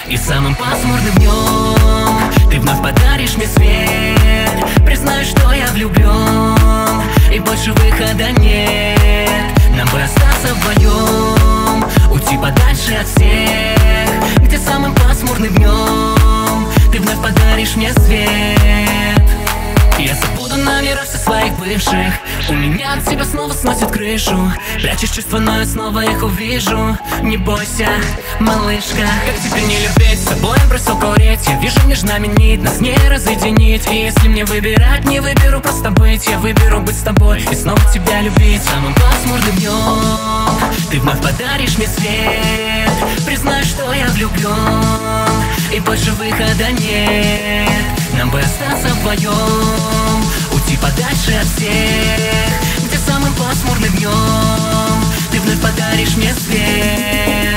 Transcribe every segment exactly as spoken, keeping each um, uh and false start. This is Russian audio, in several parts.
И самым пасмурным днем ты вновь подаришь мне свет. Признаю, что я влюблен, и больше выхода нет. Нам бы остаться вдвоем, уйти подальше от всех, где самым пасмурным днем ты вновь подаришь мне свет. Я забуду номера всех своих бывших, у меня от тебя снова сносит крышу. Прячешь чувства, но я снова их увижу. Не бойся, малышка, как теперь не любить, с тобой я бросил курить. Я вижу между нами нить, нас не разъединить. И если мне выбирать, не выберу просто быть. Я выберу быть с тобой и снова тебя любить. Самым пасмурным днем ты вновь подаришь мне свет. Признаю, что я влюблен, и больше выхода нет. Нам бы остаться вдвоем, уйти подальше от всех, где самым пасмурным днем ты вновь подаришь мне свет.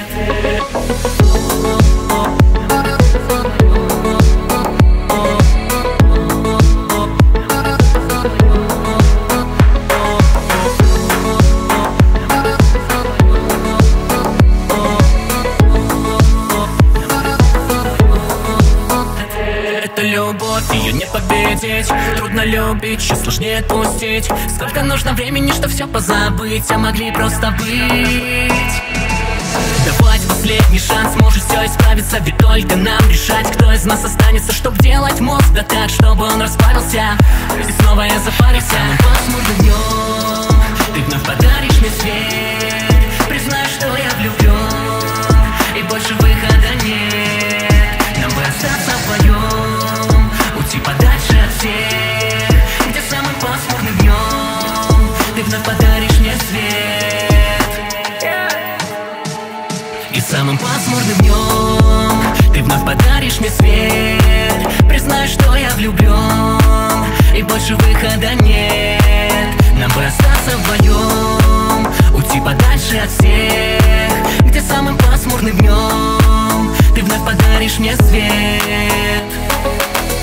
Любовь, ее не победить. Трудно любить, еще сложнее отпустить. Сколько нужно времени, чтобы все позабыть, а могли просто быть. Давать последний шанс, может все исправиться, ведь только нам решать, кто из нас останется, чтоб делать мозг, да так, чтобы он расплавился. И снова я запарился. Пасмурным днем ты вновь подаришь мне свет. Признаю, что я влюблен, и больше выхода нет. Нам бы остаться вдвоем, уйти подальше от всех, где самым пасмурным днем ты вновь подаришь мне свет. И самым пасмурным днем ты вновь подаришь мне свет. Признаю, что я влюблен, и больше выхода нет. Нам бы остаться вдвоем, уйти подальше от всех, где самым пасмурным днем ты вновь подаришь мне свет.